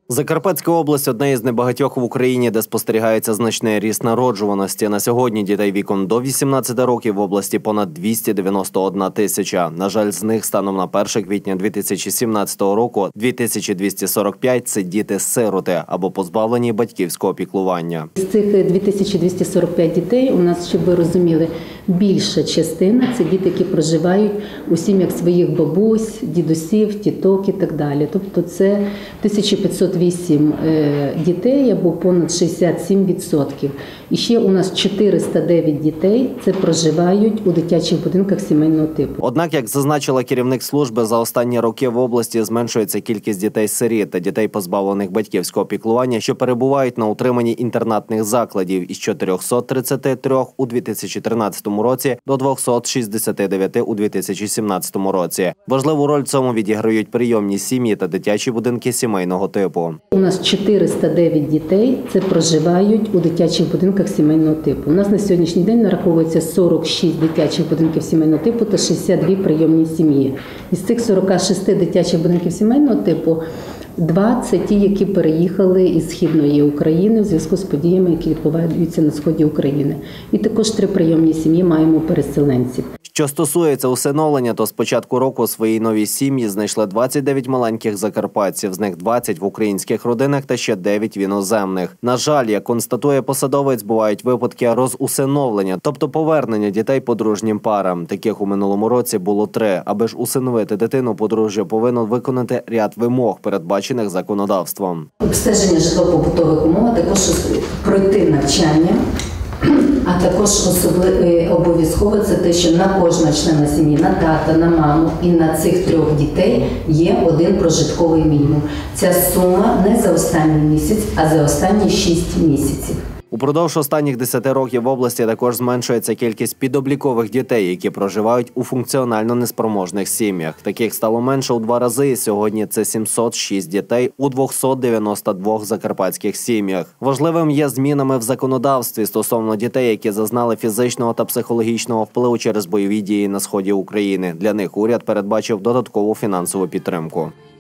Закарпатська область – одна із небагатьох в Україні, де спостерігається значний ріст народжуваності. На сьогодні дітей віком до 18 років в області понад 291 тисяча. На жаль, з них станом на 1 квітня 2017 року 2245 – це діти-сироти або позбавлені батьківського піклування. З цих 2245 дітей у нас, щоб ви розуміли, більша частина – це діти, які проживають у сім'ях своїх бабусь, дідусів, тіток і так далі. Тобто це 1508 дітей або понад 67%. І ще у нас 409 дітей – це проживають у дитячих будинках сімейного типу. Однак, як зазначила керівник служби, за останні роки в області зменшується кількість дітей-сиріт та дітей, позбавлених батьківського піклування, що перебувають на утриманні інтернатних закладів із 433 у 2013 році до 269 у 2017 році. Важливу роль в цьому відіграють прийомні сім'ї та дитячі будинки сімейного типу. У нас 409 дітей – це проживають у дитячих будинках сімейного типу. У нас на сьогоднішній день нараховується 46 дитячих будинків сімейного типу та 62 прийомні сім'ї. Із цих 46 дитячих будинків сімейного типу 2 – це ті, які переїхали із Східної України в зв'язку з подіями, які відбуваються на сході України. І також 3 прийомні сім'ї маємо переселенців. Що стосується усиновлення, то з початку року у своїй новій сім'ї знайшли 29 маленьких закарпатців, з них 20 в українських родинах та ще 9 в іноземних. На жаль, як констатує посадовець, бувають випадки розусиновлення, тобто повернення дітей подружнім парам. Таких у минулому році було 3. Аби ж усиновити дитину, подружжя повинно виконати ряд вимог, передбачених законодавством. Обстеження житлово-побутових умов, також пройти навчання. А також обов'язково це те, що на кожного члена сім'ї, на тата, на маму і на цих 3 дітей є 1 прожитковий мінімум. Ця сума не за останній місяць, а за останні 6 місяців. Упродовж останніх 10 років в області також зменшується кількість підоблікових дітей, які проживають у функціонально неспроможних сім'ях. Таких стало менше у 2 рази, і сьогодні це 706 дітей у 292 закарпатських сім'ях. Важливим є змінами в законодавстві стосовно дітей, які зазнали фізичного та психологічного впливу через бойові дії на сході України. Для них уряд передбачив додаткову фінансову підтримку.